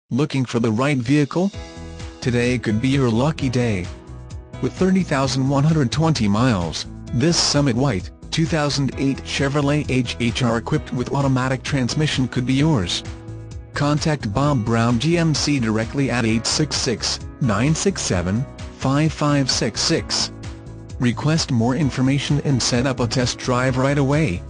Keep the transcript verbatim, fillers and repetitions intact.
Looking for the right vehicle? Today could be your lucky day. With thirty thousand one hundred twenty miles, this Summit White, two thousand eight Chevrolet H H R equipped with automatic transmission could be yours. Contact Bob Brown G M C directly at eight six six, nine six seven, five five six six. Request more information and set up a test drive right away.